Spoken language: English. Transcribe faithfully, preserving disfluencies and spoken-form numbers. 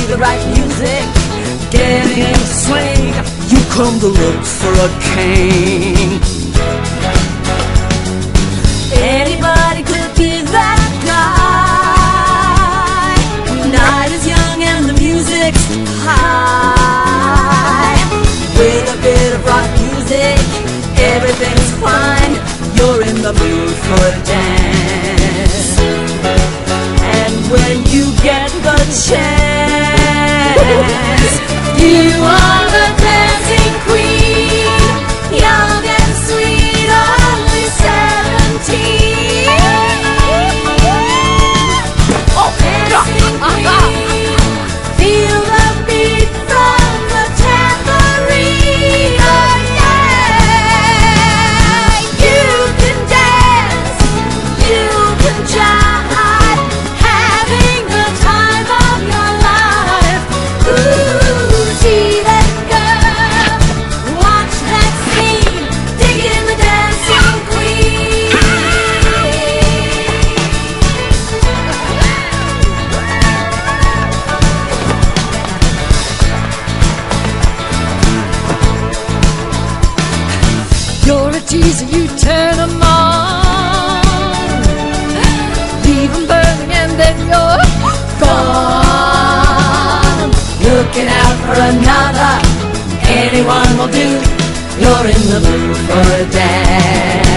the right music, getting in the swing, you come to look for a king. Anybody could be that guy. Night is young and the music's high. With a bit of rock music, everything's fine. You're in the mood for a dance. And when you get the chance, you are the dancing queen, young and sweet, only seventeen. Oh, dancing queen, feel the beat from the tambourine. Oh yeah, you can dance, you can jive, having the time of your life. Ooh, see that girl, watch that scene, digging the dancing queen. You're a teaser, you turn 'em on, leave 'em burning and then you're gone. Looking out for another, anyone will do. You're in the mood for a dance.